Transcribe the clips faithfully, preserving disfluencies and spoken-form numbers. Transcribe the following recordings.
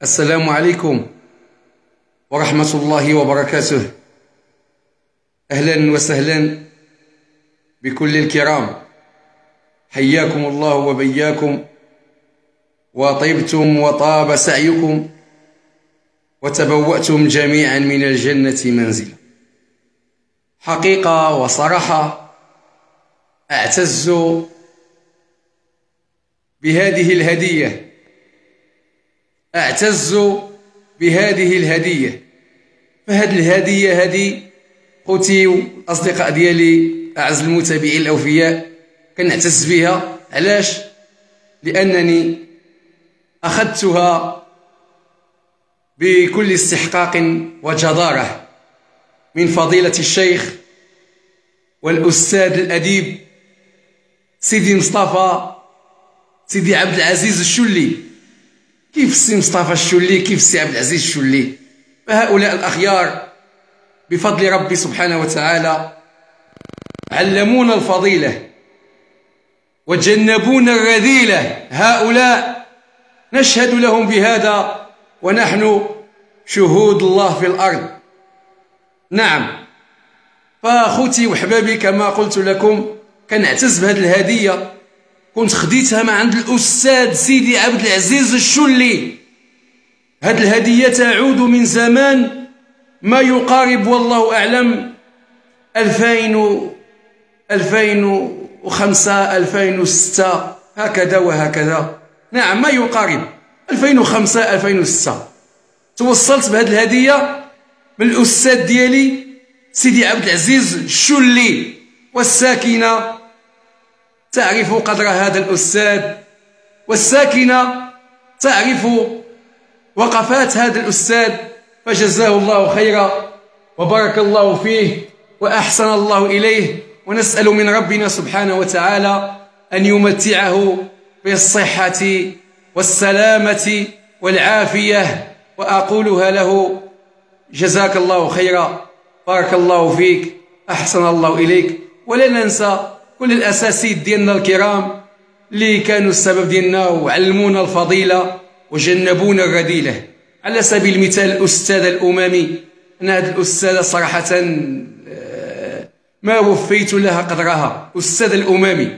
السلام عليكم ورحمة الله وبركاته. أهلا وسهلا بكل الكرام، حياكم الله وبياكم، وطيبتم وطاب سعيكم وتبوأتم جميعا من الجنة منزلا. حقيقة وصراحة أعتز بهذه الهدية، أعتز بهذه الهدية. فهذه الهدية هذه خوتي والأصدقاء ديالي أعز المتابعين الأوفياء كنعتز بها. علاش؟ لأنني أخذتها بكل استحقاق وجدارة من فضيلة الشيخ والأستاذ الأديب سيدي مصطفى سيدي عبد العزيز الشلي. كيف السي مصطفى الشلي، كيف السي عبد العزيز الشلي. فهؤلاء الأخيار بفضل ربي سبحانه وتعالى علمونا الفضيلة وجنبونا الرذيلة. هؤلاء نشهد لهم بهذا ونحن شهود الله في الأرض. نعم، فأخوتي وحبابي كما قلت لكم كنعتز بهذه الهدية. كنت خديتها من عند الأستاذ سيدي عبد العزيز الشلي. هذه الهدية تعود من زمان ما يقارب والله أعلم ألفين ألفين وخمسة ألفين وستة هكذا وهكذا. نعم، ما يقارب ألفين وخمسة ألفين وستة توصلت بهذه الهدية من الأستاذ ديالي سيدي عبد العزيز الشلي. والساكنة تعرف قدر هذا الأستاذ، والساكنة تعرف وقفات هذا الأستاذ، فجزاه الله خيرا وبارك الله فيه وأحسن الله إليه. ونسأل من ربنا سبحانه وتعالى أن يمتعه بالصحة والسلامة والعافية، وأقولها له جزاك الله خيرا، بارك الله فيك، أحسن الله إليك. ولا ننسى كل الأساسيد ديالنا الكرام اللي كانوا السبب ديالنا وعلمونا الفضيلة وجنبونا الرذيلة. على سبيل المثال الأستاذة الأمامي، أنا هذه الأستاذة صراحة ما وفيت لها قدرها. أستاذة الأمامي،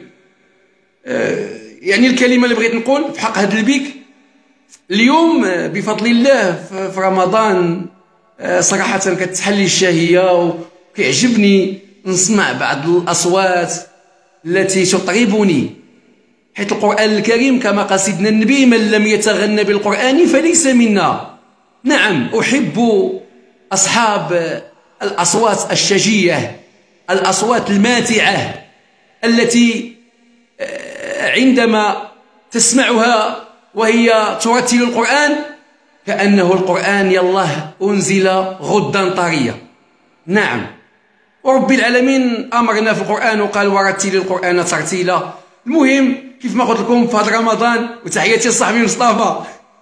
يعني الكلمة اللي بغيت نقول في حق هذا البيك اليوم بفضل الله في رمضان صراحة كتحلي الشهية، وكيعجبني نسمع بعض الأصوات التي تطربني، حيث القرآن الكريم كما قال سيدنا النبي: من لم يتغنى بالقرآن فليس منا. نعم، أحب أصحاب الأصوات الشجية، الأصوات الماتعة، التي عندما تسمعها وهي ترتل القرآن كأنه القرآن يالله أنزل غدا طريا. نعم، ورب العالمين أمرنا في القرآن وقال: ورتل القرآن ترتيلا. المهم كيف ما قلت لكم في هذا رمضان، وتحياتي لصاحبي مصطفى،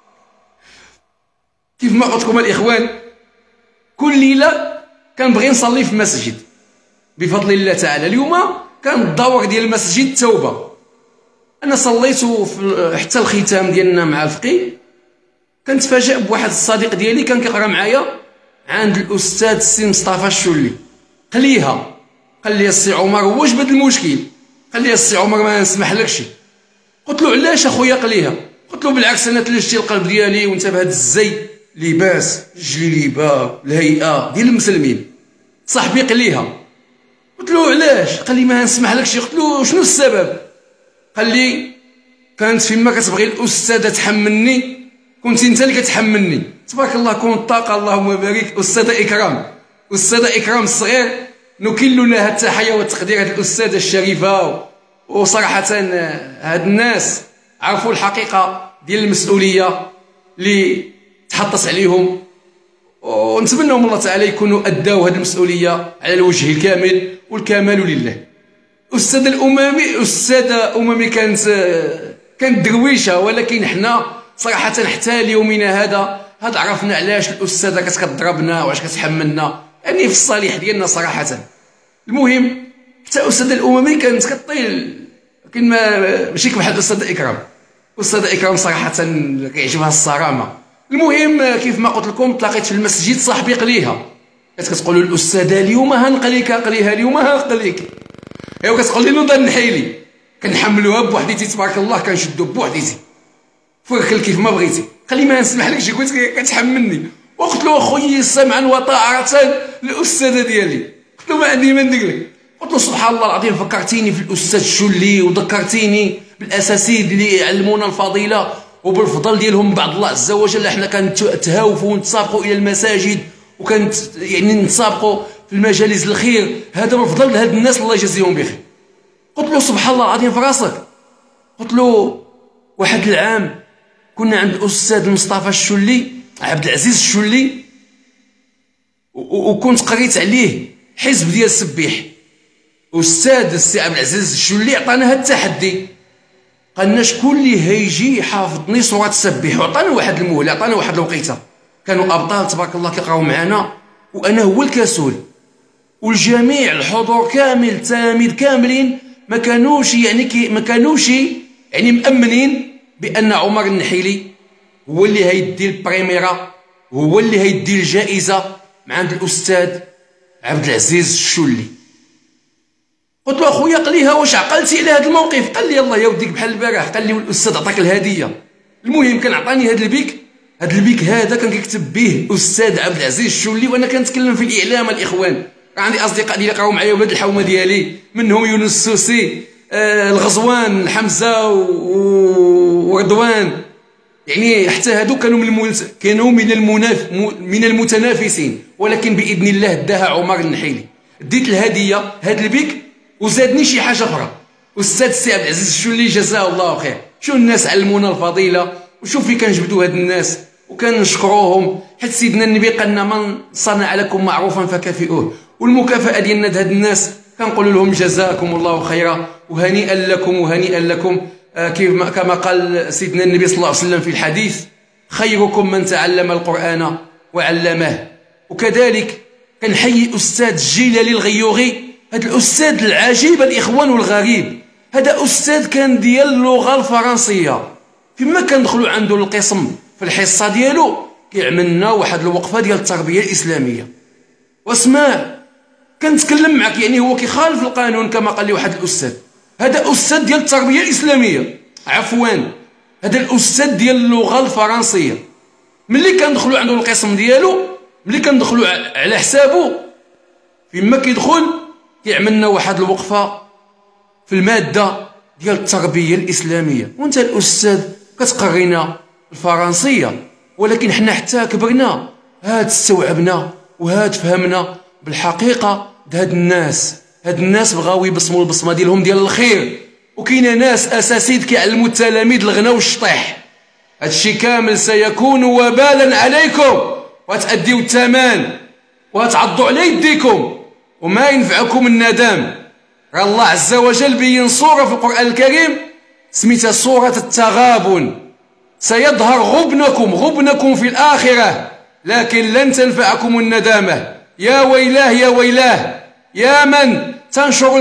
كيف ما قلت لكم الإخوان، كل ليلة كنبغي نصلي في المسجد بفضل الله تعالى. اليوم كان الدور ديال المسجد التوبة. أنا صليت حتى الختام ديالنا مع الفقيه. كنتفاجأ بواحد الصديق ديالي كان كيقرا معايا عند الأستاذ السي مصطفى الشلي. قليها قال لي: السي عمر واش بدا المشكل؟ قال لي: السي عمر ما نسمحلكش. قلت له: علاش اخويا قليها؟ قلت له: بالعكس انا تلجتي القلب ديالي وانت بهذا الزي لباس جليبه الهيئه ديال المسلمين. صاحبي قليها. قلت له: علاش؟ قال لي: ما نسمحلكش. قلت له: شنو السبب؟ قال لي: كانت فيما كتبغي الاستاذه تحملني كنت انت اللي كتحملني. تبارك الله، كون الطاقه، اللهم بارك. استاذه اكرام، استاذه اكرام الصغير، نكل لها التحيه والتقدير. هذه الاستاذه الشريفه، وصراحه هاد الناس عرفوا الحقيقه ديال المسؤوليه اللي تحطت عليهم، ونتمنىهم الله تعالى يكونوا اداو هذه المسؤوليه على الوجه الكامل، والكمال لله. استاذه الامامي، استاذه امامي كانت كانت درويشه، ولكن حنا صراحه حتى ليومنا هذا هاد عرفنا علاش الاستاذه كانت كتضربنا وعلاش كتحملنا، يعني في الصالح ديالنا صراحه. المهم حتى استاذه الامامي كانت كطيل، لكن ماشي كبحال الاستاذه اكرام. الاستاذه اكرام صراحه كيعجبها الصرامه، المهم كيف ما قلت لكم تلاقيت في المسجد صاحبي قليها، كتقول له الاستاذه اليوم هنقليك قليها اليوم هنقليك، ايوا كتقول لي نوض نحيلي، كنحملوها بوحديتي تبارك الله، كنشدو بوحديتي فكل كيف ما بغيتي، قال لي ما نسمحلكش، قلت كتحملني، وقلت له اخويا سمعا وطاعه الاستاذه ديالي، قلت له ما عندي ما ندير لك، قلت له سبحان الله العظيم فكرتيني في الاستاذ الشلي وذكرتيني بالاساتذه اللي علمونا الفضيله وبالفضل ديالهم بعد الله عز وجل. احنا كنتهاوفوا ونتسابقوا الى المساجد وكانت يعني نتسابقوا في المجالس الخير، هذا بالفضل هاد الناس الله يجازيهم بخير. قلت له سبحان الله العظيم في راسك، قلت له واحد العام كنا عند الاستاذ مصطفى الشلي عبد العزيز الشلي، وكنت قريت عليه حزب ديال السبيح، استاذ السي عبد العزيز الشلي عطانا هذا التحدي، قالنا شكون اللي هيجي يحافظني سوره السبيح، وعطانا واحد المهله، عطانا واحد الوقيته، كانوا ابطال تبارك الله كيقراو معنا وانا هو الكسول، والجميع الحضور كامل التلاميذ كاملين ما كانوش يعني كي ما كانوش يعني مأمنين بان عمر النحيلي هو اللي هيدي البريميرا، هو اللي هيدي الجائزه مع عند الاستاذ عبد العزيز الشلي. قلت له اخويا قليها واش عقلتي على هذا الموقف؟ قال لي يلاه يا وديك بحال البارح، قال لي الاستاذ عطاك الهديه. المهم كان عطاني هذا البيك، هذا البيك هذا كان كيكتب به الاستاذ عبد العزيز الشلي، وانا كنتكلم في الاعلام الاخوان، عندي اصدقاء ديالي قراو معايا ولاد الحومه ديالي، منهم يونس السوسي، آه الغزوان حمزه ورضوان، يعني حتى هادو كانوا من المنس... كانوا من المناف... من المتنافسين، ولكن باذن الله داها عمر النحيلي. ديت الهديه هذا البيك وزادني شي حاجه اخرى، استاذ السي عبد العزيز الشلي جزاه الله خير، شو الناس علمونا الفضيله وشوف في كنجبدوا هاد الناس وكنشكروهم، حيت سيدنا النبي قال لنا من صنع لكم معروفا فكافئوه، والمكافاه ديالنا هاد الناس كنقول لهم جزاكم الله خيرا وهنيئا لكم وهنيئا لكم. آه كما كما قال سيدنا النبي صلى الله عليه وسلم في الحديث خيركم من تعلم القرآن وعلمه. وكذلك كنحيي أستاذ جيلالي الغيوغي، هذا الأستاذ العجيب الإخوان والغريب، هذا أستاذ كان ديال اللغة الفرنسية، فيما كندخلوا عنده القسم في الحصة ديالو كيعملنا واحد الوقفة ديال التربية الإسلامية. واسمع كنتكلم معك يعني هو كيخالف القانون كما قال لي واحد الأستاذ، هذا أستاذ ديال التربية الإسلامية، عفوا هذا الأستاذ ديال اللغة الفرنسية. ملي كندخلوا عنده القسم ديالو، ملي كندخلوا على حسابه فيما كيدخل كيعملنا واحد الوقفة في المادة ديال التربية الإسلامية، وانت الأستاذ كتقرينا الفرنسية، ولكن حنا حتى كبرنا هاد استوعبنا وهاد فهمنا بالحقيقة هاد الناس هاد الناس بغاو يبصموا البصمه ديالهم ديال الخير، وكاينه ناس اساسيد كيعلموا التلاميذ الغنا والشطيح. هادشي كامل سيكون وبالا عليكم وتأديوا الثمن وتعضوا على يديكم وما ينفعكم الندم. راه الله عز وجل بين صوره في القرآن الكريم سميتها سورة التغابن، سيظهر غبنكم غبنكم في الآخرة لكن لن تنفعكم الندامة. يا ويلاه يا ويلاه يا من تنشر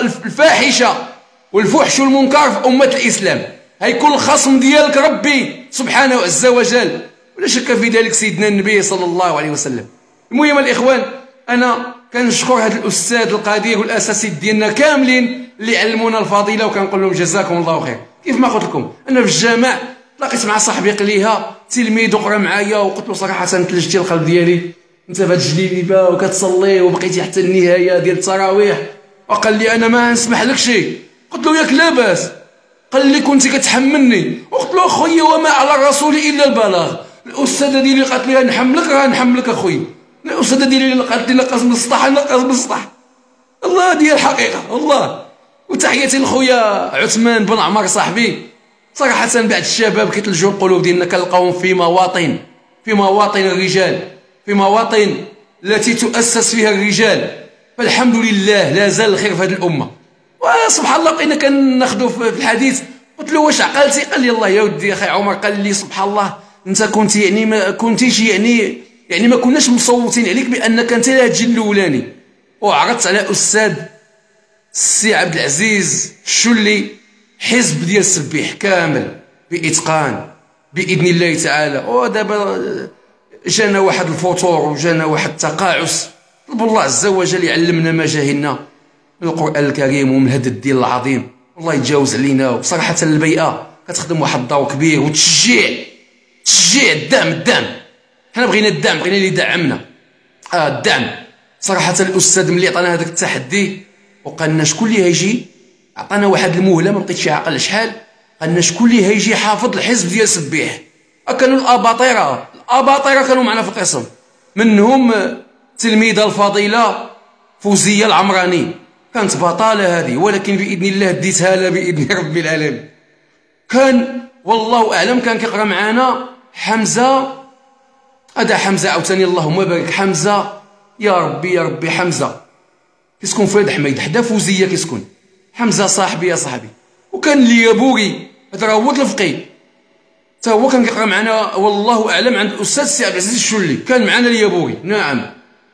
الفاحشة والفحش والمنكر في أمة الإسلام، هيكون الخصم ديالك ربي سبحانه عز وجل، ولا شك في ذلك سيدنا النبي صلى الله عليه وسلم. المهم الإخوان أنا كنشكر هذا الأستاذ القدير والأساتذة ديالنا كاملين اللي علمونا الفضيلة، وكنقول لهم جزاكم الله خير. كيف ما قلت لكم أنا في الجامع تلاقيت مع صاحبي قليها تلميذ وقرا معايا، وقلت له صراحة تلجتي القلب ديالي، انت في هاد الجليبه وكتصلي وبقيتي حتى النهايه ديال التراويح، وقال لي انا ما نسمح لك شيء. قلت له ياك لاباس؟ قال لي كنتي كتحملني. قلت له اخويا وما على الرسول الا البلاغ، الاستاذه ديالي قالت لي نحملك راه نحملك اخويا، الاستاذه ديالي قالت لي نقص من السطح نقص من السطح، الله ديال الحقيقه الله. وتحياتي لخويا عثمان بن عمر صاحبي، صراحه بعد الشباب كيتلجوا القلوب ديالنا كنلقاوهم في مواطن في مواطن الرجال، في مواطن التي تؤسس فيها الرجال، فالحمد لله لا زال الخير في هذه الامه. وسبحان الله بقينا كناخذوا في الحديث، قلت له واش عقلتي؟ قال لي الله يا ودي اخي عمر، قال لي سبحان الله انت كنت يعني ما كنتيش يعني يعني ما كناش مصوتين عليك بانك انت اللي تجي الاولاني. وعرضت على استاذ السي عبد العزيز الشلي حزب ديال السبيح كامل باتقان باذن الله تعالى. ودابا جانا واحد الفتور وجانا واحد التقاعس، طلبوا الله عز وجل يعلمنا ما جاهلنا من القران الكريم ومن هذا الدين العظيم، والله يتجاوز علينا. وصراحه البيئه كتخدم واحد الدور كبير وتشجيع تشجيع الدعم الدعم حنا بغينا الدعم، بغينا اللي يدعمنا. اه الدعم صراحه. الاستاذ ملي عطانا هذاك التحدي وقال لنا شكون اللي هيجي، عطانا واحد المهله ما بقيتش عاقل شحال، قال لنا شكون اللي هيجي حافظ الحزب ديال سبيح. كانوا الاباطره الاباطره كانوا معنا في القسم، منهم التلميذه الفضيله فوزيه العمراني، كانت بطاله هذه، ولكن باذن الله ديتها لها باذن رب العالمين. كان والله اعلم كان كيقرا معنا حمزه، هذا حمزه عاوتاني اللهم بارك حمزه، يا ربي يا ربي حمزه كيسكن في حميد حدا فوزيه كيسكن، حمزه صاحبي يا صاحبي. وكان اليابوري هذا راه هو الفقيه، حتى هو كان كيقرا معنا والله اعلم عند الاستاذ سي عبد العزيز الشلي، كان معنا اليابوري. نعم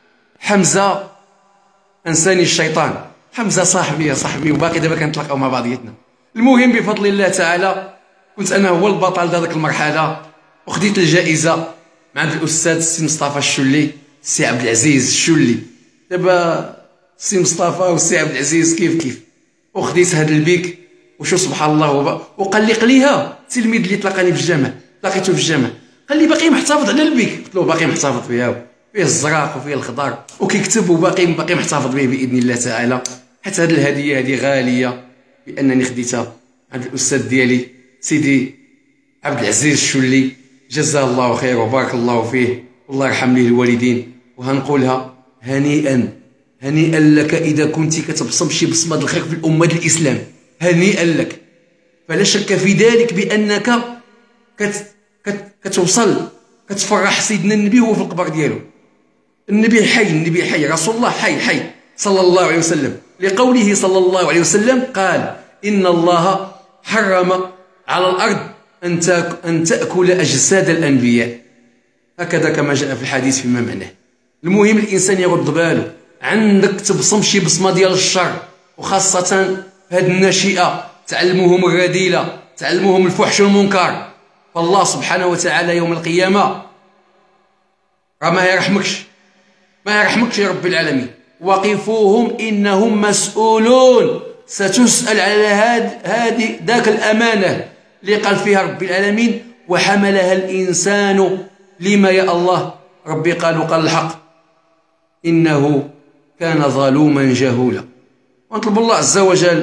حمزه انساني الشيطان، حمزه صاحبي يا صاحبي، وباقي دابا كنتلاقاو مع بعضياتنا. المهم بفضل الله تعالى كنت انا هو البطل ديال هذيك المرحله، وخديت الجائزه مع عند الاستاذ السي مصطفى الشلي، السي عبد العزيز الشلي. دابا السي مصطفى والسي عبد العزيز كيف كيف، وخديت هذا البيك. وشو سبحان الله وب... وقال لي قليها التلميذ اللي تلاقاني في الجامع، لقيته في الجامع، قال لي باقي محتفظ على البيك؟ قلت له باقي محتفظ فيها، فيه الزراق وفيه الخضر وكيكتب، وباقي باقي محتفظ به باذن الله تعالى. حتى هذه الهديه هذه غاليه بانني خديتها عند الاستاذ ديالي سيدي عبد العزيز الشلي، جزاه الله خير وبارك الله فيه، والله يرحم ليه الوالدين. وهنقولها هنيئا هنيئا لك اذا كنت كتبصم شي بصمه الخير في الامه الاسلام، هنيئا لك. فلا شك في ذلك بانك كت كت كتوصل كتفرح سيدنا النبي وهو في القبر ديالو. النبي حي، النبي حي، رسول الله حي حي صلى الله عليه وسلم، لقوله صلى الله عليه وسلم قال ان الله حرم على الارض ان ان تاكل اجساد الانبياء، هكذا كما جاء في الحديث فيما معناه. المهم الانسان يرد باله، عندك تبصم شي بصمه ديال الشر، وخاصه هاد الناشئه تعلموهم الرذيله، تعلموهم الفحش والمنكر، فالله سبحانه وتعالى يوم القيامه راه ما يرحمكش، ما يرحمكش يا رب العالمين. وقفوهم انهم مسؤولون، ستسأل على هاد هذه ذاك الامانه اللي قال فيها رب العالمين وحملها الانسان لما يا الله. ربي قال وقال الحق انه كان ظلوما جهولا. ونطلب الله عز وجل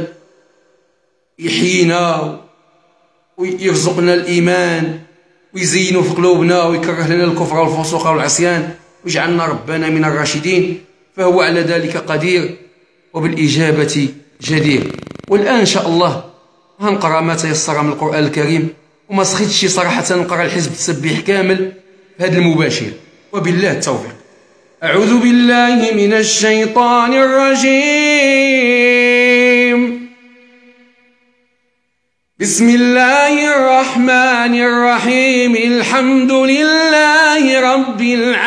يحيينا ويرزقنا الايمان ويزينه في قلوبنا ويكره لنا الكفر والفسوق والعصيان ويجعلنا ربنا من الراشدين، فهو على ذلك قدير وبالاجابه جدير. والان ان شاء الله غنقرا ما تيسر من القران الكريم، وما سخيتش صراحه نقرا الحزب التسبيح كامل في هذا المباشر، وبالله التوفيق. أعوذ بالله من الشيطان الرجيم، بسم الله الرحمن الرحيم، الحمد لله رب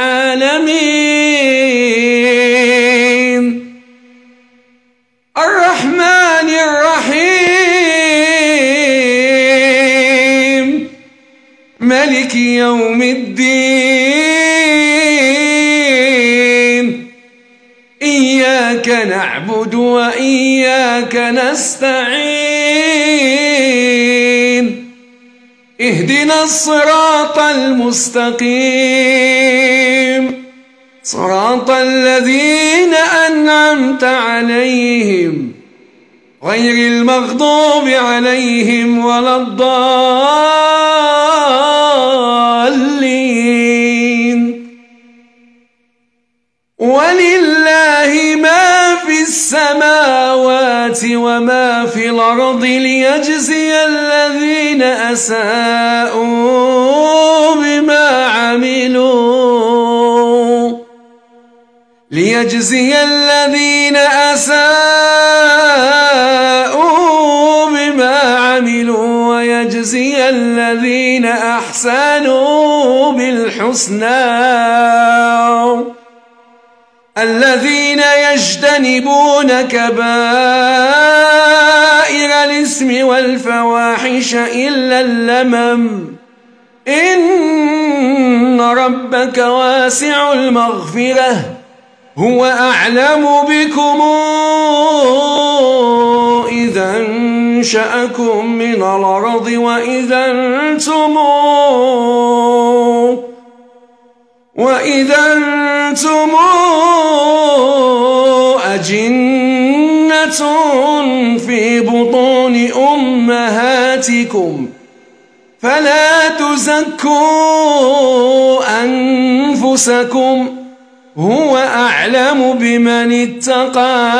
العالمين، الرحمن الرحيم، ملك يوم الدين، إياك نعبد وإياك نستعين، اهدنا الصراط المستقيم، صراط الذين أنعمت عليهم غير المغضوب عليهم ولا الضالين. ولله ما في السماوات وما في الأرض ليجزي الذين أساءوا بما عملوا ليجزي الذين أساءوا بما عملوا ويجزي الذين أحسنوا بالحسنى، الذين يجتنبون كبائر الإثم والفواحش إلا اللمم إن ربك واسع المغفرة هو أعلم بكم إذا أنشأكم من الأرض وإذا أنتم وإذا أنتم أجنة في بطون أمهاتكم فلا تزكوا أنفسكم هو أعلم بمن اتقى.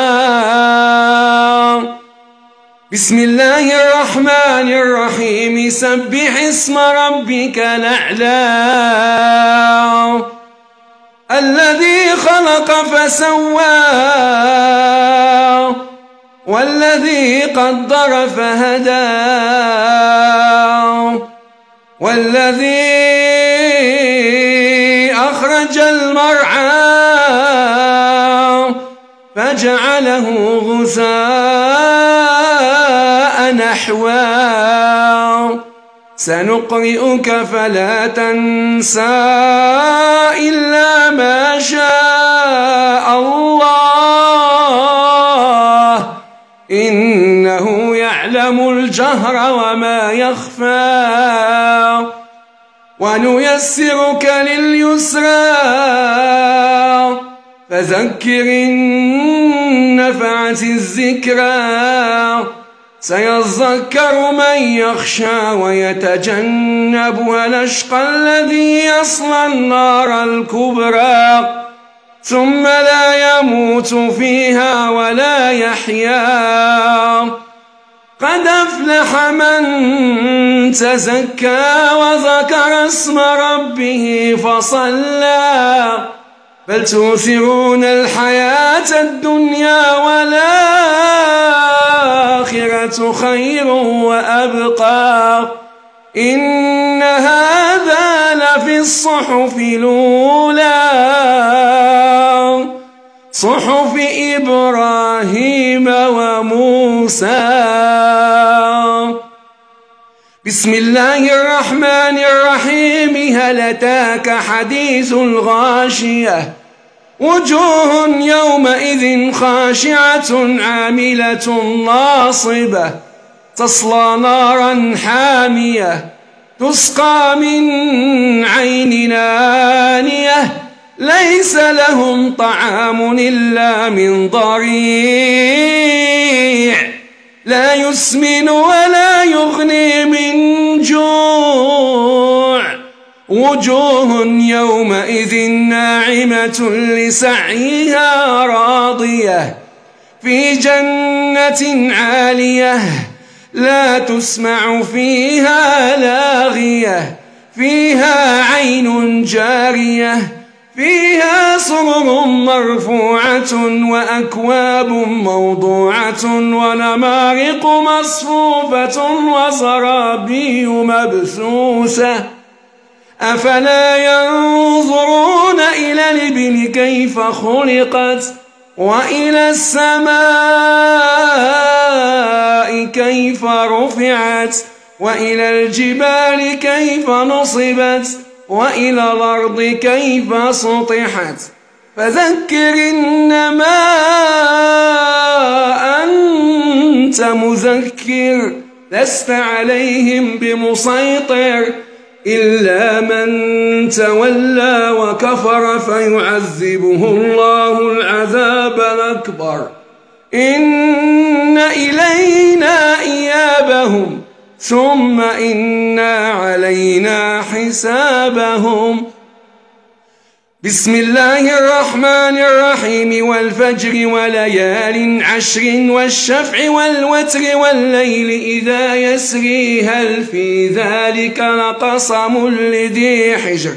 بسم الله الرحمن الرحيم سبح اسم ربك الأعلى الذي خلق فسوى والذي قدر فهدى والذي أخرج المرعى فجعله غثاء نحوا سنقرئك فلا تنسى إلا ما شاء الله إنه يعلم الجهر وما يخفى ونيسرك لليسرى فذكر إن نفعت الذكرى سيذكر من يخشى ويتجنبها الأشقى الذي يصلى النار الكبرى ثم لا يموت فيها ولا يحيا قد أفلح من تزكى وذكر اسم ربه فصلى بل تؤثرون الحياة الدنيا والآخرة خير وأبقى إن هذا لفي الصحف الأولى صحف إبراهيم وموسى. بسم الله الرحمن الرحيم هل أتاك حديث الغاشية وجوه يومئذ خاشعة عاملة ناصبة تصلى نارا حامية تسقى من عين آنية ليس لهم طعام إلا من ضريع لا يسمن ولا يغني من جوع وجوه يومئذ ناعمة لسعيها راضية في جنة عالية لا تسمع فيها لاغية فيها عين جارية فيها سرر مرفوعة وأكواب موضوعة ونمارق مصفوفة وزرابي مبثوثة أفلا ينظرون إلى الإبل كيف خلقت وإلى السماء كيف رفعت وإلى الجبال كيف نصبت وإلى الأرض كيف سطحت فذكر إنما أنت مذكر لست عليهم بمسيطر إلا من تولى وكفر فيعذبه الله العذاب الأكبر إن إلينا إيابهم ثم إنا علينا حسابهم. بسم الله الرحمن الرحيم والفجر وليال عشر والشفع والوتر والليل إذا يسري هل في ذلك لقسم لذي حجر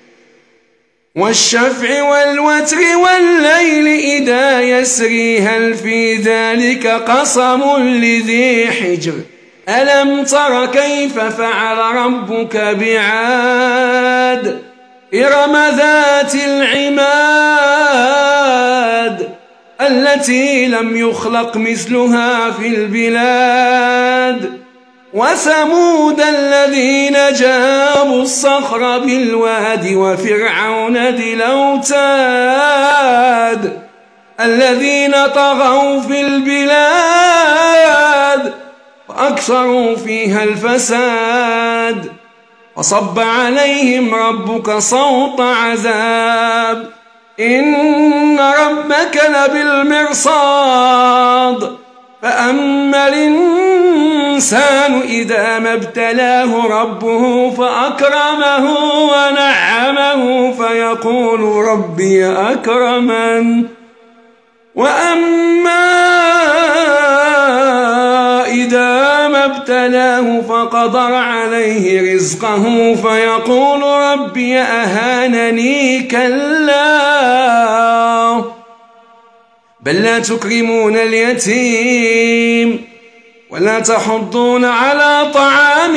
والشفع والوتر والليل إذا يسري هل في ذلك قسم لذي حجر ألم تر كيف فعل ربك بعاد إرم ذات العماد التي لم يخلق مثلها في البلاد وثمود الذين جابوا الصخر بالواد وفرعون ذي الأوتاد الذين طغوا في البلاد فأكثروا فيها الفساد فصب عليهم ربك صوت عذاب إن ربك لبالمرصاد فأما الإنسان إذا ما ابتلاه ربه فأكرمه ونعمه فيقول ربي أكرمن وأما إذا ما ابتلاه فقدر عليه رزقه فيقول ربي أهانني كلا بل لا تكرمون اليتيم ولا تحضون على طعام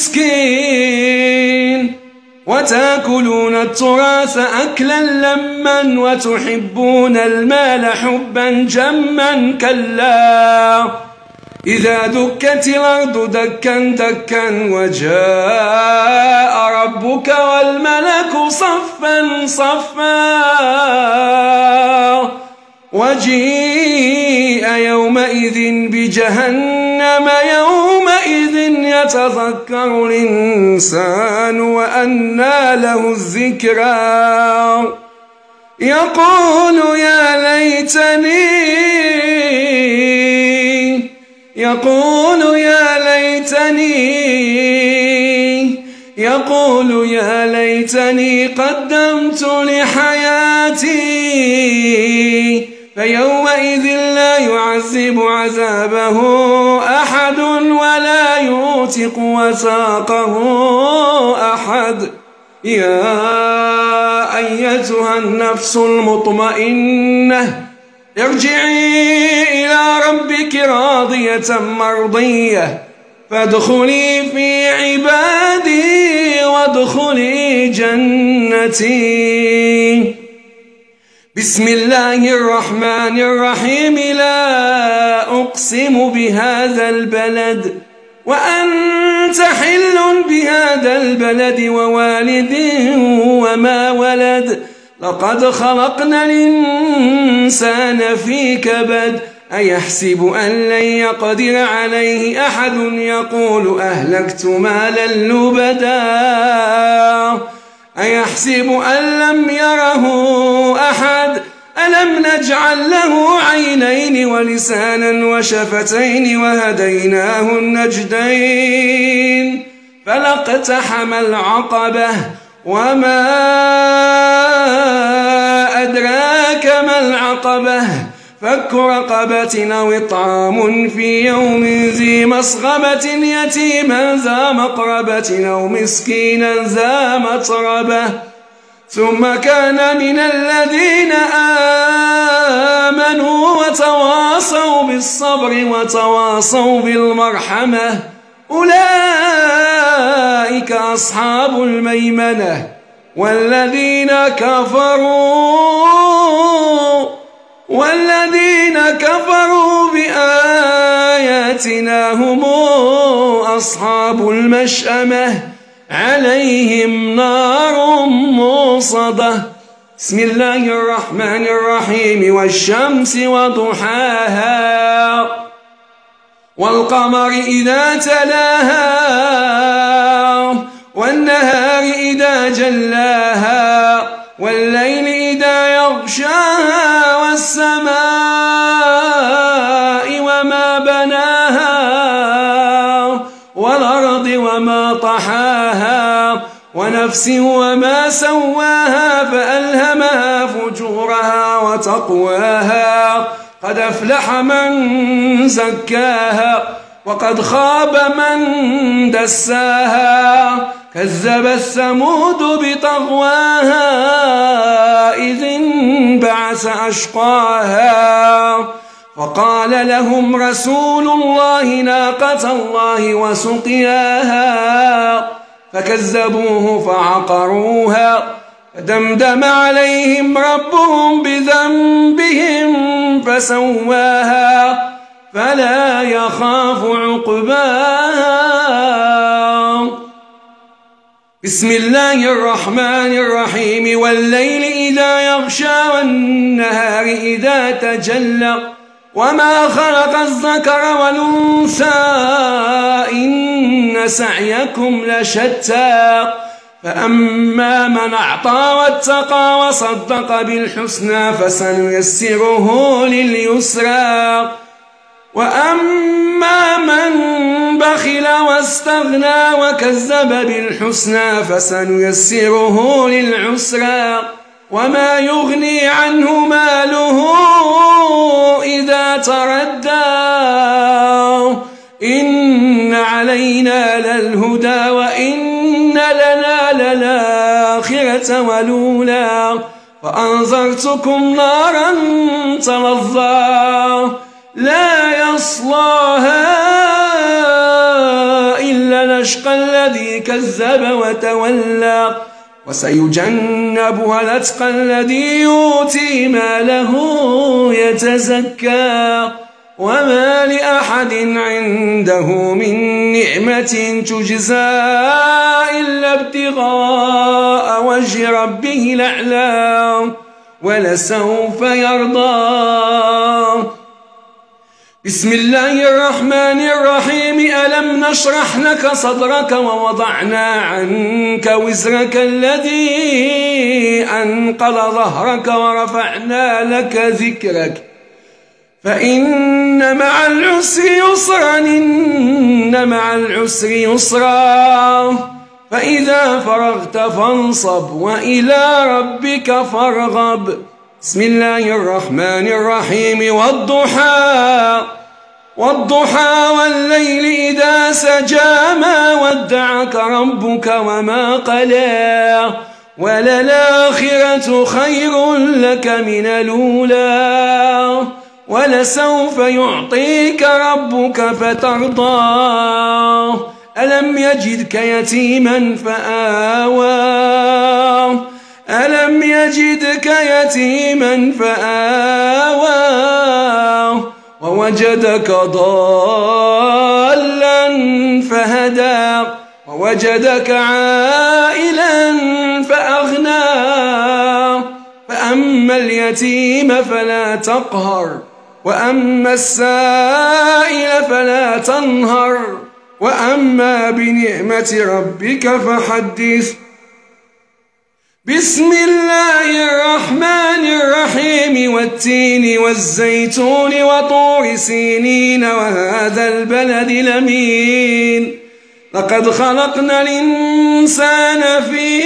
المسكين وتأكلون التراث أكلا لما وتحبون المال حبا جما كلا إذا دكت الأرض دكا دكا وجاء ربك والملك صفا صفا وجيء يومئذ بجهنم يومئذ يتذكر الإنسان وأنى له الذكرى يقول يا ليتني يقول يا ليتني يقول يا ليتني قدمت لحياتي فيومئذ لا يعذب عذابه أحد ولا يوثق وثاقه أحد يا أيتها النفس المطمئنة ارجعي إلى ربك راضية مرضية فادخلي في عبادي وادخلي جنتي بسم الله الرحمن الرحيم لا أقسم بهذا البلد وأنت حل بهذا البلد ووالد وما ولد لقد خلقنا الإنسان في كبد أيحسب أن لن يقدر عليه أحد يقول أهلكت مالا لبدا أيحسب أن لم يره أحد ألم نجعل له عينين ولسانا وشفتين وهديناه النجدين فلاقتحم العقبة وما أدراك ما العقبة فك رقبة أو إطعام في يوم ذي مسغبة يتيما ذا مقربة أو مسكينا ذا متربة ثم كان من الذين آمنوا وتواصوا بالصبر وتواصوا بالمرحمة أولئك أصحاب الميمنة والذين كفروا والذين كفروا بآياتنا هم أصحاب المشأمة عليهم نار موصدة بسم الله الرحمن الرحيم والشمس وضحاها والقمر إذا تلاها والنهار إذا جلاها والليل إذا يغشاها والسماء وما بناها والأرض وما طحاها ونفس وما سواها فألهمها فجورها وتقواها قد أفلح من زكاها وقد خاب من دساها كذب الثمود بطغواها إذ انبعث أشقاها فقال لهم رسول الله ناقة الله وسقياها فكذبوه فعقروها فدمدم عليهم ربهم بذنبهم فسواها فلا يخاف عقباها بسم الله الرحمن الرحيم والليل إذا يغشى والنهار إذا تجلى وما خلق الذكر والأنثى إن سعيكم لشتى فأما من أعطى واتقى وصدق بالحسنى فسنيسره لليسرى وأما من بخل واستغنى وكذب بالحسنى فسنيسره للعسرى وما يغني عنه ماله إذا تردى إن علينا للهدى وإن لنا للآخرة والأولى فأنذرتكم نارا تلظى لا يصلاها إلا الأشقى الذي كذب وتولى وسيجنبها الأتقى الذي يؤتي ماله يتزكى وما لأحد عنده من نعمة تجزى إلا ابتغاء وجه ربه الأعلى ولسوف يرضى. بسم الله الرحمن الرحيم ألم نشرح لك صدرك ووضعنا عنك وزرك الذي أنقض ظهرك ورفعنا لك ذكرك فإن مع العسر يسرا إن مع العسر يسرا فإذا فرغت فانصب وإلى ربك فارغب. بسم الله الرحمن الرحيم والضحى والضحى والليل إذا سجى ما ودعك ربك وما قلى وللآخرة خير لك من الأولى ولسوف يعطيك ربك فترضى ألم يجدك يتيما فآوى ألم يجدك يتيما فآوى ووجدك ضالا فهدى ووجدك عائلا فأغنى فأما اليتيم فلا تقهر وأما السائل فلا تنهر وأما بنعمة ربك فحدث. بسم الله الرحمن الرحيم والتين والزيتون وطور سينين وهذا البلد الأمين لقد خلقنا الإنسان في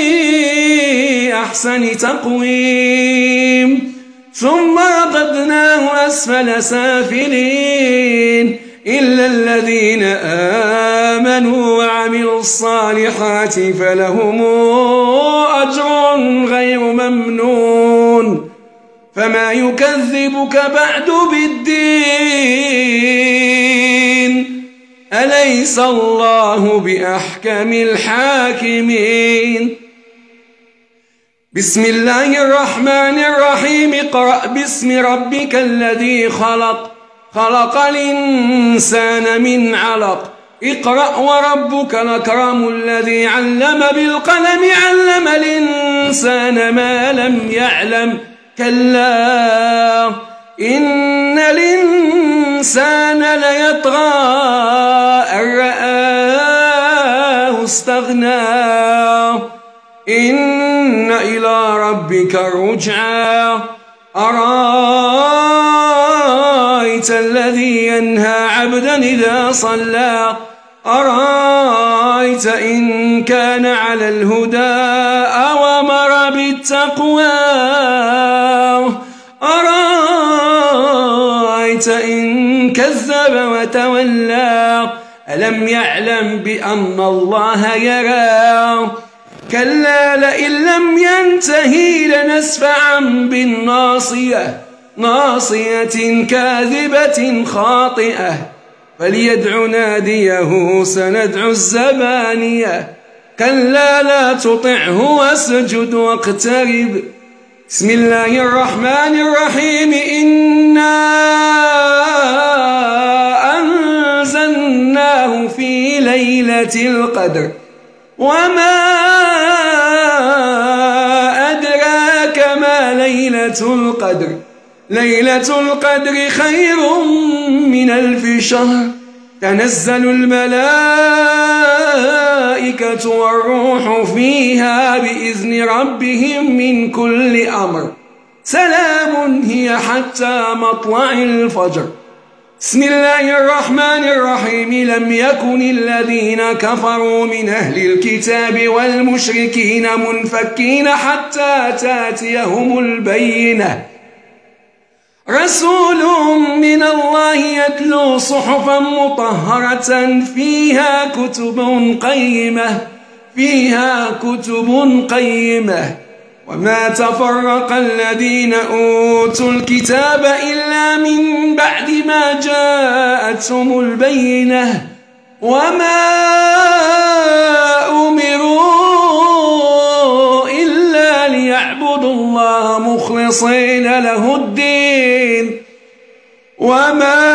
أحسن تقويم ثم رددناه أسفل سافلين إلا الذين آمنوا وعملوا الصالحات فلهم أجر غير ممنون فما يكذبك بعد بالدين أليس الله بأحكم الحاكمين. بسم الله الرحمن الرحيم اقرأ باسم ربك الذي خلق خلق الإنسان من علق اقرأ وربك الأكرم الذي علم بالقلم علم الإنسان ما لم يعلم كلا إن الإنسان ليطغى أن رآه استغنى إن إلى ربك الرجعى أرأيت الذي ينهى عبدا إذا صلى أرأيت إن كان على الهدى أو أمر بالتقوى أرأيت إن كذب وتولى ألم يعلم بأن الله يرى كلا لئن لم ينتهي لنسفعا بالناصية ناصية كاذبة خاطئة فليدع ناديه سندع الزبانية كلا لا تطعه واسجد واقترب. بسم الله الرحمن الرحيم إنا أنزلناه الله في ليلة القدر وما أدراك ما ليلة القدر ليلة القدر خير من ألف شهر تنزل الملائكة والروح فيها بإذن ربهم من كل أمر سلام هي حتى مطلع الفجر. بسم الله الرحمن الرحيم. لم يكن الذين كفروا من أهل الكتاب والمشركين منفكين حتى تأتيهم البينة رسول من الله يتلو صحفا مطهرة فيها كتب قيمة فيها كتب قيمة وما تفرق الذين أوتوا الكتاب إلا من بعد ما جاءتهم البينة وما أمروا إلا ليعبدوا الله مخلصين له الدين وما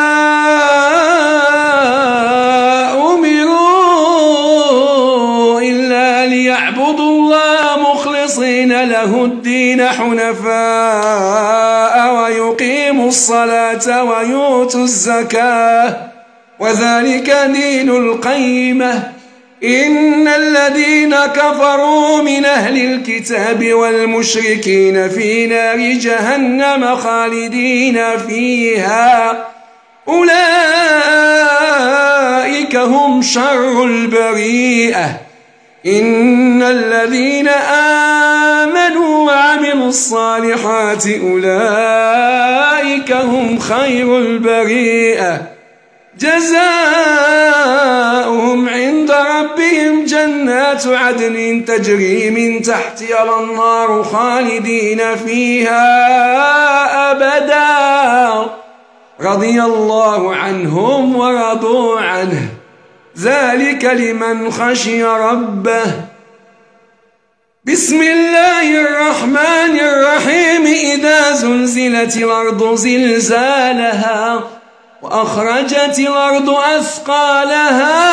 أمروا إلا ليعبدوا الله مخلصين له الدين حنفاء ويقيموا الصلاة ويؤتوا الزكاة وذلك دين القيمة. إن الذين كفروا من أهل الكتاب والمشركين في نار جهنم خالدين فيها أولئك هم شر البريئة. إن الذين آمنوا وعملوا الصالحات أولئك هم خير البريئة جزاؤهم عند ربهم جنات عدن تجري من تحتها الأنهار خالدين فيها أبدا رضي الله عنهم ورضوا عنه ذلك لمن خشي ربه. بسم الله الرحمن الرحيم. إذا زلزلت الأرض زلزالها وأخرجت الأرض أثقالها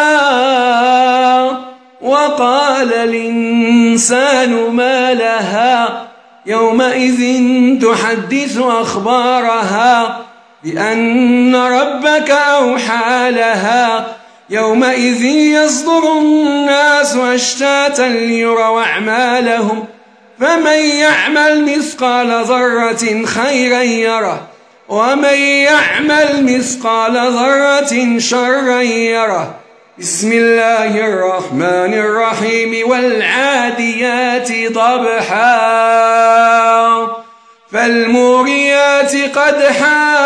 وقال الإنسان ما لها يومئذ تحدث أخبارها بأن ربك أوحى لها يومئذ يصدر الناس أشتاتا ليروا أعمالهم فمن يعمل مثقال ذرة خيرا يره ومن يعمل مثقال ذرة شرا يره. بسم الله الرحمن الرحيم. والعاديات ضبحا فالموريات قدحا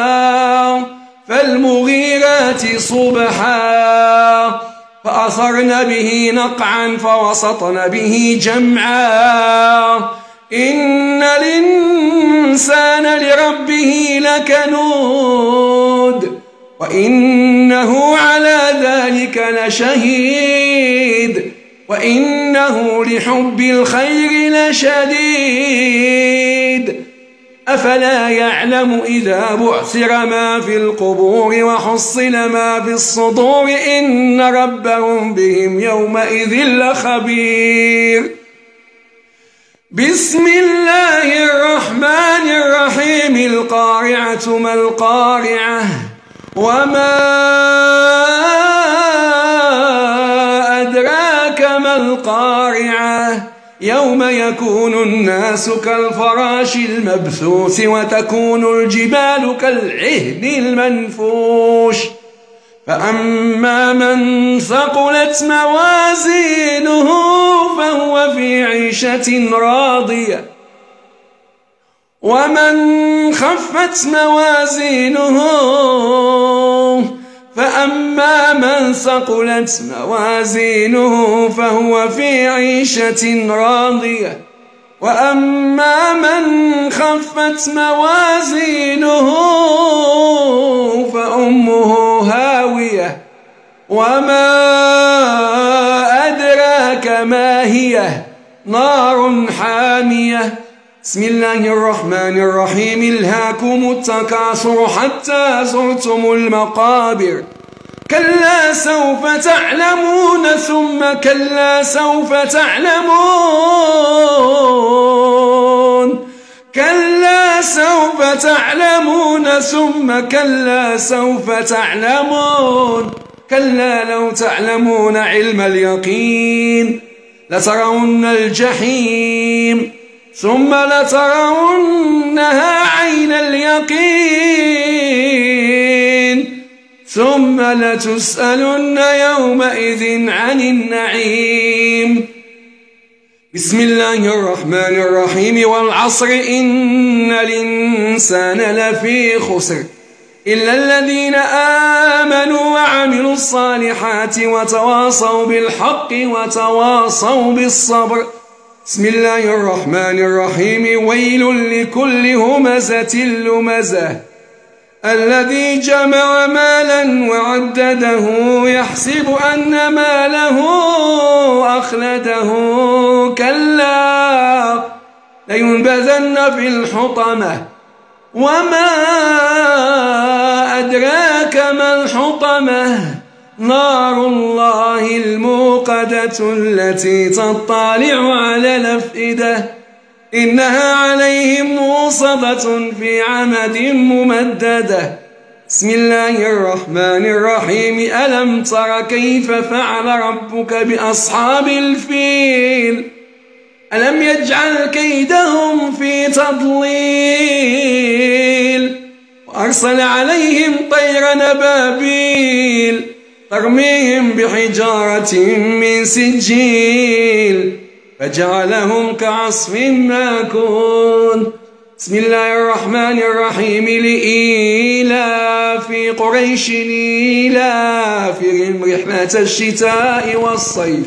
فالمغيرات صبحا فأثرن به نقعا فوسطن به جمعا إن الإنسان لربه لكنود وإنه على ذلك لشهيد وإنه لحب الخير لشديد أفلا يعلم إذا بعثر ما في القبور وحصل ما في الصدور إن ربهم بهم يومئذ لخبير. بسم الله الرحمن الرحيم. القارعة ما القارعة وما أدراك ما القارعة يوم يكون الناس كالفراش المبثوث وتكون الجبال كالعهن المنفوش فأما من ثقلت موازينه فهو في عيشة راضية ومن خفت موازينه فأما من ثقلت موازينه فهو في عيشة راضية وأما من خفت موازينه فأمه هاوية وما أدراك ما هي نار حامية. بسم الله الرحمن الرحيم. الهاكم التكاثر حتى زرتم المقابر كلا سوف تعلمون ثم كلا سوف تعلمون كلا سوف تعلمون ثم كلا سوف تعلمون كلا لو تعلمون علم اليقين لترون الجحيم ثم لترونها عين اليقين ثم لتسألن يومئذ عن النعيم. بسم الله الرحمن الرحيم. والعصر إن الإنسان لفي خسر إلا الذين آمنوا وعملوا الصالحات وتواصوا بالحق وتواصوا بالصبر. بسم الله الرحمن الرحيم. ويل لكل همزة لمزة الذي جمع مالا وعدده يحسب أن ماله أخلده كلا لينبذن في الحطمة وما أدراك ما الحطمة نار الله الموقدة التي تطلع على الأفئدة إنها عليهم موصدة في عمد ممددة. بسم الله الرحمن الرحيم. ألم تر كيف فعل ربك بأصحاب الفيل ألم يجعل كيدهم في تضليل وأرسل عليهم طيرا أبابيل ترميهم بحجارة من سجيل فجعلهم كعصف ماكون. بسم الله الرحمن الرحيم. لإيلاف قريش إيلافهم رحلة الشتاء والصيف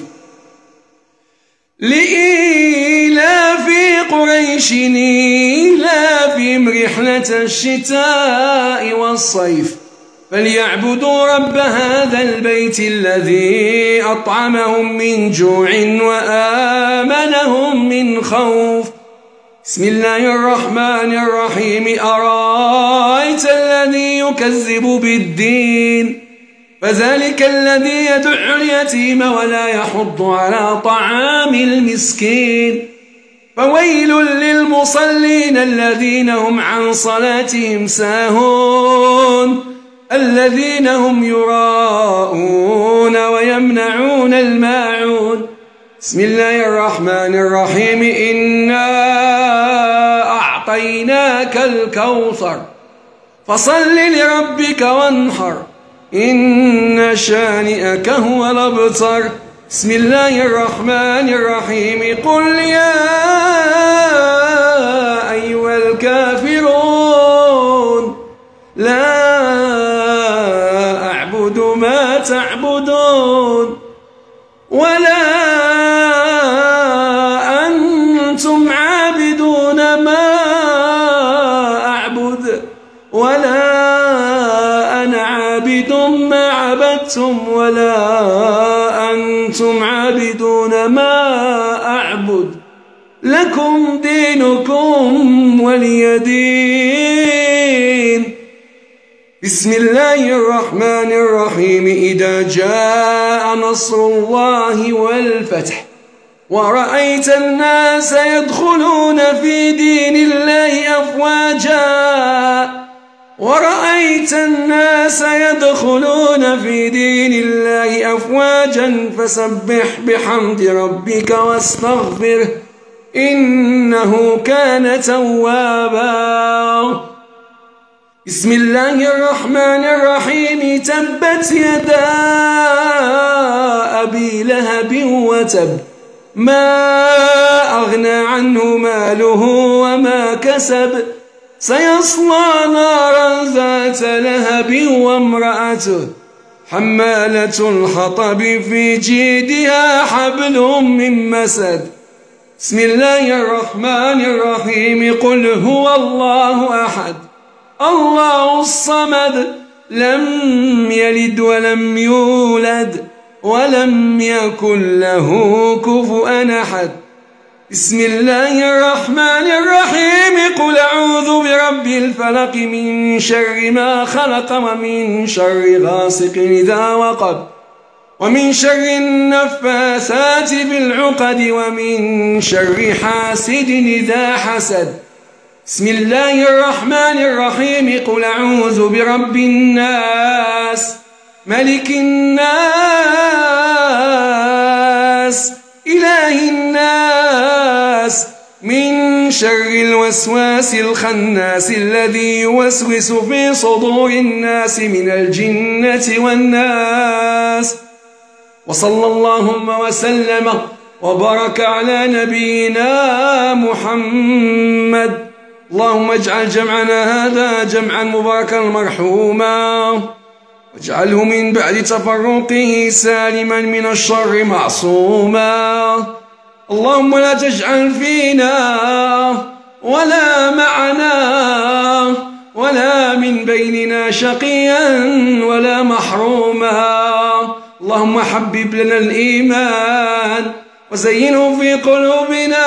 لإيلاف قريش إيلافهم رحلة الشتاء والصيف فليعبدوا رب هذا البيت الذي أطعمهم من جوع وآمنهم من خوف. بسم الله الرحمن الرحيم. أرأيت الذي يكذب بالدين فذلك الذي يدع اليتيم ولا يحض على طعام المسكين فويل للمصلين الذين هم عن صلاتهم ساهون الذين هم يراءون ويمنعون الماعون. بسم الله الرحمن الرحيم. إنا أعطيناك الكوثر فصل لربك وانحر إن شانئك هو الأبتر. بسم الله الرحمن الرحيم. قل يا أيها الكافرون لا أعبد ما تعبدون ولا أنتم عابدون ما أعبد ولا أنا عابد ما عبدتم ولا أنتم عابدون ما أعبد لكم دينكم ولي دين. بسم الله الرحمن الرحيم. إذا جاء نصر الله والفتح ورأيت الناس يدخلون في دين الله أفواجا ورأيت الناس يدخلون في دين الله أفواجا فسبح بحمد ربك واستغفره إنه كان توابا. بسم الله الرحمن الرحيم. تبت يدا أبي لهب وتب ما أغنى عنه ماله وما كسب سيصلى نارا ذات لهب وامرأته حمالة الحطب في جيدها حبل من مسد. بسم الله الرحمن الرحيم. قل هو الله أحد الله الصمد لم يلد ولم يولد ولم يكن له كفؤا أحد. بسم الله الرحمن الرحيم قل أعوذ برب الفلق من شر ما خلق ومن شر غاسق إذا وقب ومن شر النفاثات في العقد ومن شر حاسد إذا حسد بسم الله الرحمن الرحيم قل أعوذ برب الناس ملك الناس إله الناس من شر الوسواس الخناس الذي يوسوس في صدور الناس من الجنة والناس. وصلى اللهم وسلم وبارك على نبينا محمد. اللهم اجعل جمعنا هذا جمعا مباركا مرحوما، واجعله من بعد تفرقه سالما من الشر معصوما. اللهم لا تجعل فينا ولا معنا ولا من بيننا شقيا ولا محروما. اللهم حبب لنا الإيمان وزينه في قلوبنا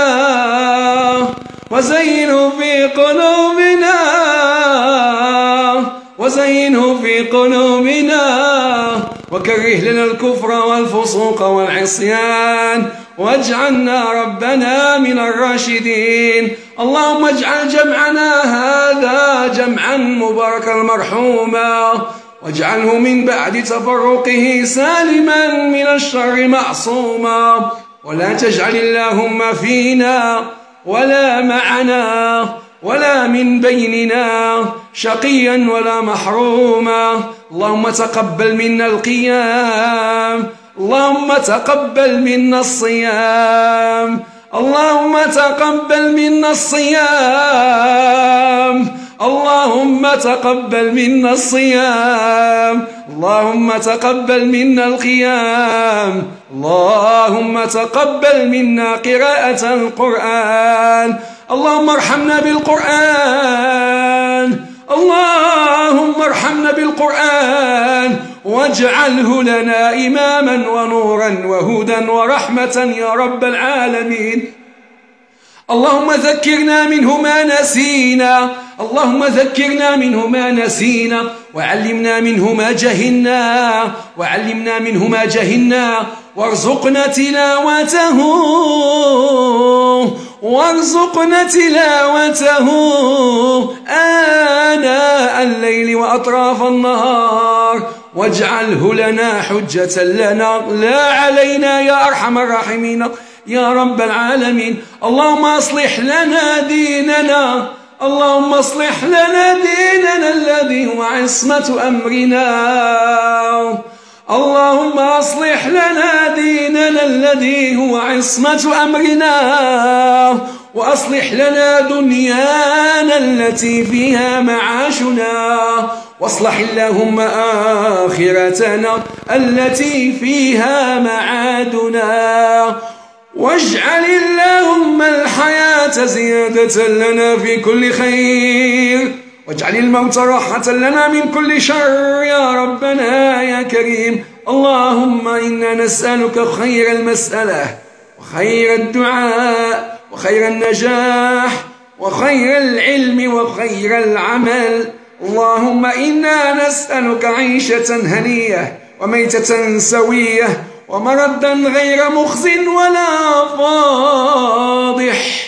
وزينه في قلوبنا وزينه في قلوبنا وكره لنا الكفر والفسوق والعصيان واجعلنا ربنا من الراشدين. اللهم اجعل جمعنا هذا جمعا مباركا مرحوما، واجعله من بعد تفرقه سالما من الشر معصوما. ولا تجعل اللهم فينا ولا معنا ولا من بيننا شقيا ولا محروما. اللهم تقبل منا القيام، اللهم تقبل منا الصيام، اللهم تقبل منا الصيام، اللهم تقبل منا الصيام، اللهم تقبل منا القيام، اللهم تقبل منا قراءة القرآن. اللهم ارحمنا بالقرآن، اللهم ارحمنا بالقرآن واجعله لنا إماما ونورا وهدى ورحمة يا رب العالمين. اللهم ذكرنا منه ما نسينا، اللهم ذكرنا منه ما نسينا وعلمنا منه ما جهلنا وعلمنا منه ما جهلنا وارزقنا تلاوته وارزقنا تلاوته آناء الليل وأطراف النهار، واجعله لنا حجة لنا لا علينا يا أرحم الراحمين يا رب العالمين. اللهم أصلح لنا ديننا، اللهم اصلح لنا ديننا الذي هو عصمة أمرنا، اللهم أصلح لنا ديننا الذي هو عصمة أمرنا، وأصلح لنا دنيانا التي فيها معاشنا، واصلح اللهم آخرتنا التي فيها معادنا، واجعل اللهم الحياة زيادة لنا في كل خير، واجعل الموت راحة لنا من كل شر يا ربنا يا كريم. اللهم إنا نسألك خير المسألة وخير الدعاء وخير النجاح وخير العلم وخير العمل. اللهم إنا نسألك عيشة هنية وميتة سوية ومردا غير مخز ولا فاضح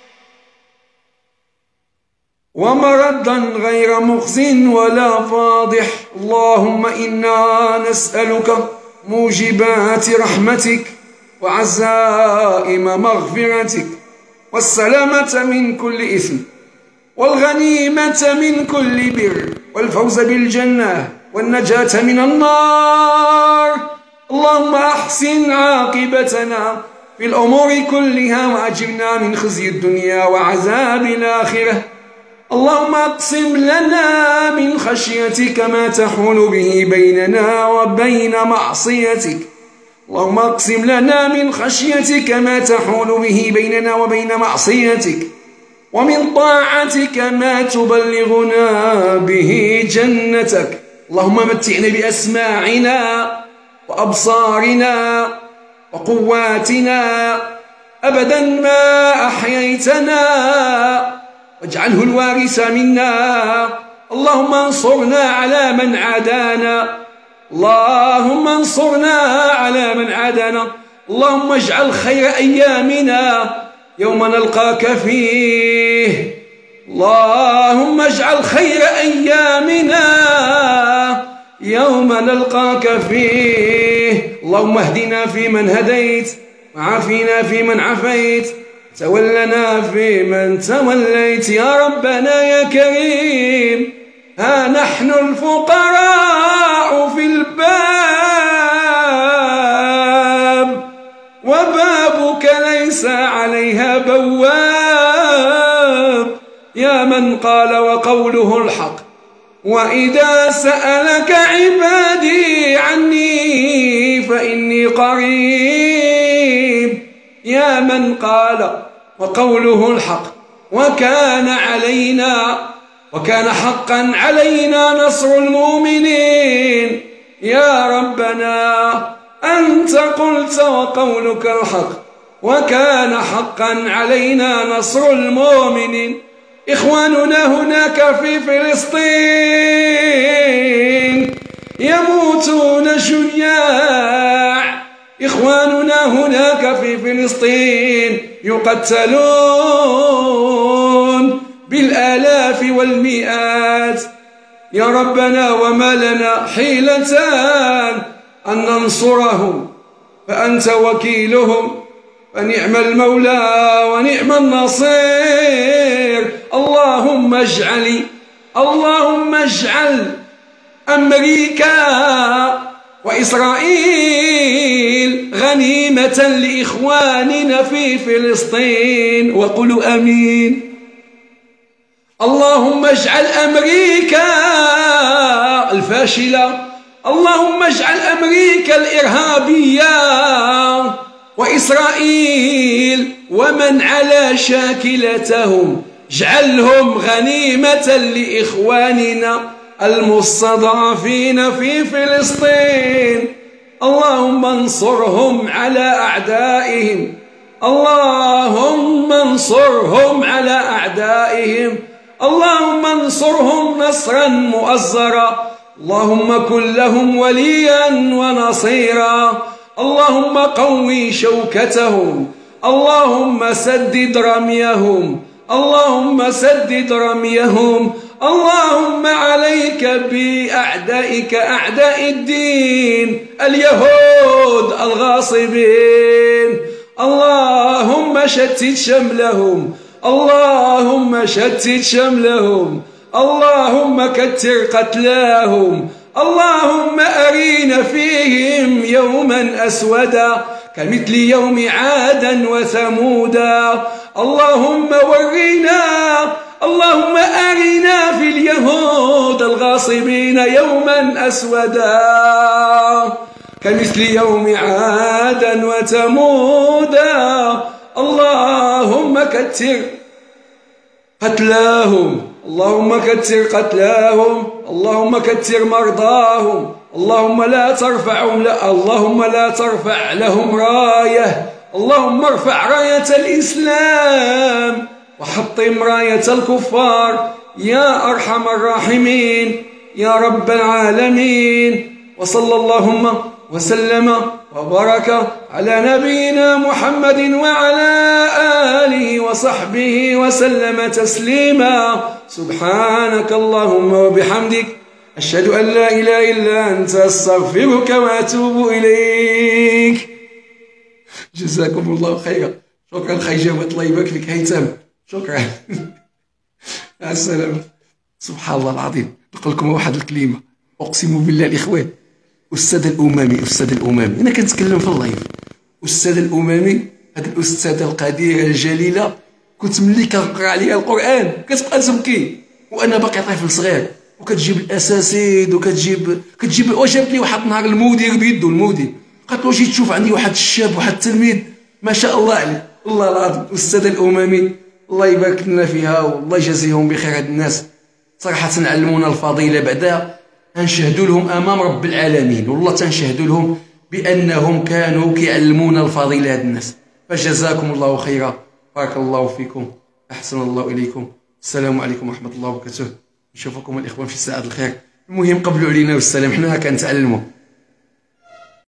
ومردا غير مخز ولا فاضح. اللهم إنا نسألك موجبات رحمتك وعزائم مغفرتك والسلامة من كل إثم والغنيمة من كل بر والفوز بالجنة والنجاة من النار. اللهم أحسن عاقبتنا في الأمور كلها وأجرنا من خزي الدنيا وعذاب الآخرة. اللهم اقسم لنا من خشيتك ما تحول به بيننا وبين معصيتك. اللهم اقسم لنا من خشيتك ما تحول به بيننا وبين معصيتك، ومن طاعتك ما تبلغنا به جنتك. اللهم متعنا بأسماعنا وأبصارنا وقواتنا أبدا ما أحييتنا واجعله الوارث منا. اللهم انصرنا على من عادانا، اللهم انصرنا على من عادانا. اللهم اجعل خير أيامنا يوم نلقاك فيه، اللهم اجعل خير أيامنا يوم نلقاك فيه. اللهم اهدنا فيمن هديت، وعافنا فيمن عافيت، تولنا فيمن توليت. يا ربنا يا كريم، ها نحن الفقراء في الباب، وبابك ليس عليها بواب. يا من قال وقوله الحق: وإذا سألك عبادي عني فإني قريب. يا من قال وقوله الحق: وكان علينا وكان حقا علينا نصر المؤمنين. يا ربنا أنت قلت وقولك الحق، وكان حقا علينا نصر المؤمنين. إخواننا هناك في فلسطين يموتون شجاع، إخواننا هناك في فلسطين يقتلون بالآلاف والمئات. يا ربنا وما لنا حيلتان أن ننصرهم، فأنت وكيلهم، فنعم المولى ونعم النصير. اللهم اجعل اللهم اجعل أمريكا وإسرائيل غنيمة لإخواننا في فلسطين، وقولوا آمين. اللهم اجعل أمريكا الفاشلة، اللهم اجعل أمريكا الإرهابية وإسرائيل ومن على شاكلتهم، اجعلهم غنيمة لإخواننا المستضعفين في فلسطين. اللهم انصرهم على أعدائهم، اللهم انصرهم على أعدائهم، اللهم انصرهم نصرا مؤزرا. اللهم كن لهم وليا ونصيرا. اللهم قوي شوكتهم، اللهم سدد رميهم، اللهم سدد رميهم. اللهم عليك بأعدائك أعداء الدين اليهود الغاصبين. اللهم شتت شملهم، اللهم شتت شملهم، اللهم كتر قتلاهم. اللهم أرينا فيهم يوما أسودا كمثل يوم عاد وثمودا. اللهم ورينا اللهم أرنا في اليهود الغاصبين يوما أسودا كمثل يوم عاد وثمودا. اللهم كتر قتلاهم، اللهم كتر قتلاهم، اللهم كتر مرضاهم. اللهم لا ترفعهم لا اللهم لا ترفع لهم راية، اللهم ارفع راية الإسلام وحطم راية الكفار يا أرحم الراحمين يا رب العالمين. وصلى اللهم وسلم وبارك على نبينا محمد وعلى آله وصحبه وسلم تسليما. سبحانك اللهم وبحمدك، أشهد أن لا إله إلا أنت، أستغفرك وأتوب إليك. جزاكم الله خيرا. شكرا خي جواد، الله يبارك فيك هيثم، شكرا. مع السلامة. سبحان الله العظيم، نقول لكم واحد الكلمة، أقسم بالله الإخوان، أستاذ الأمامي أستاذ الأمامي أنا كنتكلم في اللايف. أستاذ الأمامي هذه الأستاذة القديرة الجليلة، كنت ملي كنقرا عليها القرآن كتبقى تبكي وأنا باقي طفل صغير، وكتجيب الأساسيد وكتجيب كتجيب وجابت لي واحد النهار المدير بيدو المدير، قالت له جيت تشوف عندي واحد الشاب واحد التلميذ ما شاء الله عليه. والله العظيم أستاذ الأمامي الله يبارك لنا فيها والله يجازيهم بخير. هاد الناس صراحة علمونا الفضيلة، بعدا نشهدوا لهم أمام رب العالمين، والله تنشهدوا لهم بأنهم كانوا كيعلمونا الفضيلة. هاد الناس فجزاكم الله خيرا، بارك الله فيكم، أحسن الله إليكم، السلام عليكم ورحمة الله وبركاته. نشوفكم الإخوان في ساعة الخير. المهم قبلوا علينا بالسلام، حنا كنتعلموا.